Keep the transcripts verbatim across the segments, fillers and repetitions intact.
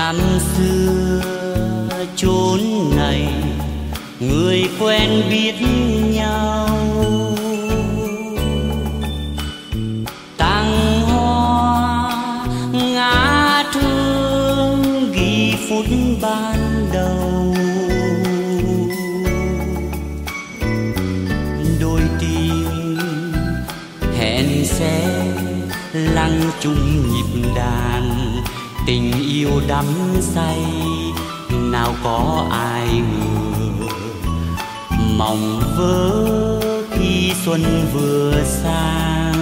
Năm xưa chốn này người quen biết nhau, tặng hoa ngã thương ghi phút ban đầu. Đôi tim hẹn sẽ lắng chung nhịp đàn, tình yêu đắm say nào có ai ngờ. Mộng vỡ khi xuân vừa sang,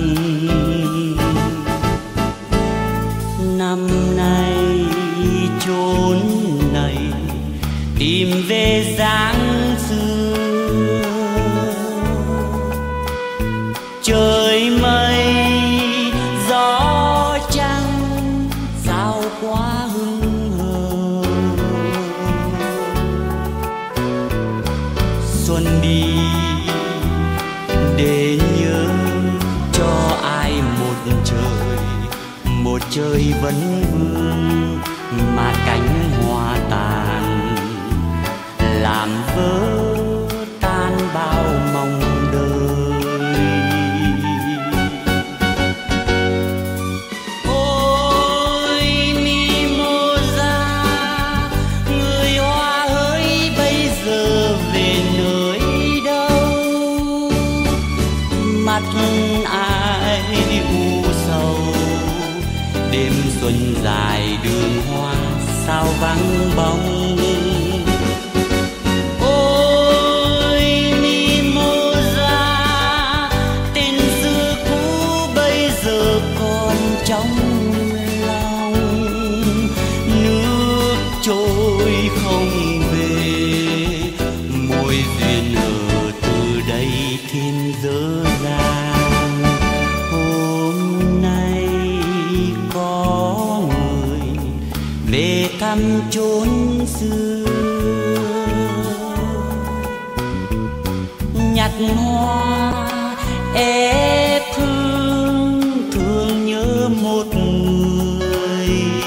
năm nay chốn này tìm về dáng xưa. Trời mây gió trăng sao quá hững hờ. Xuân đi để nhớ cho ai một trời, một trời vẫn vương mà cánh hoa tàn, làm vỡ tan bao mong đời. Ôi Mimosa, người hoa hỡi bây giờ về nơi đâu? Mắt ai u sầu, đêm xuân dài đường hoa sao vắng bóng. Ôi Mimosa, tên xưa cũ bây giờ còn trong lòng. Nước trôi không về, mối duyên ở từ đây thêm dở dang. Hôm nay có người về thăm chốn xưa, nhặt hoa ép hương thương nhớ một người.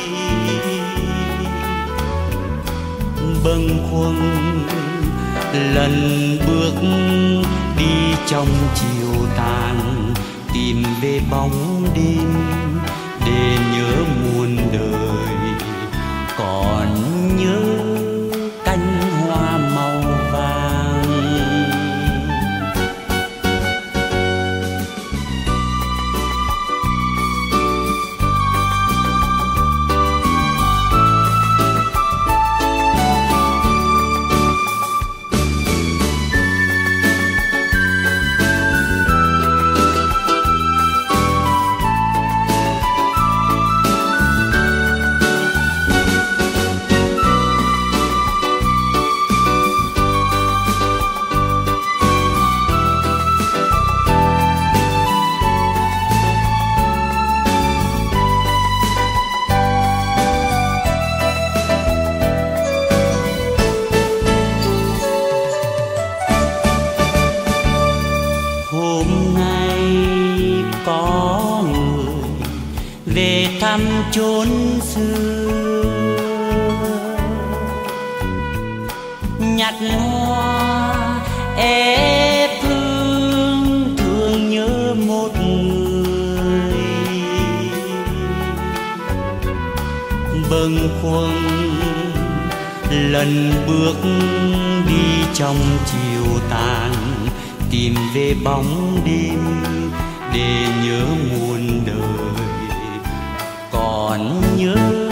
Bâng khuâng lần bước đi trong chiều tàn, tìm về bóng đêm để nhớ muôn đời. Còn nhớ cánh hoa màu vàng. Hôm nay có người về thăm chốn xưa, nhặt hoa ép hương thương nhớ một người. Bâng khuâng lần bước đi trong chiều tàn, tìm về bóng đêm để nhớ muôn đời. Còn nhớ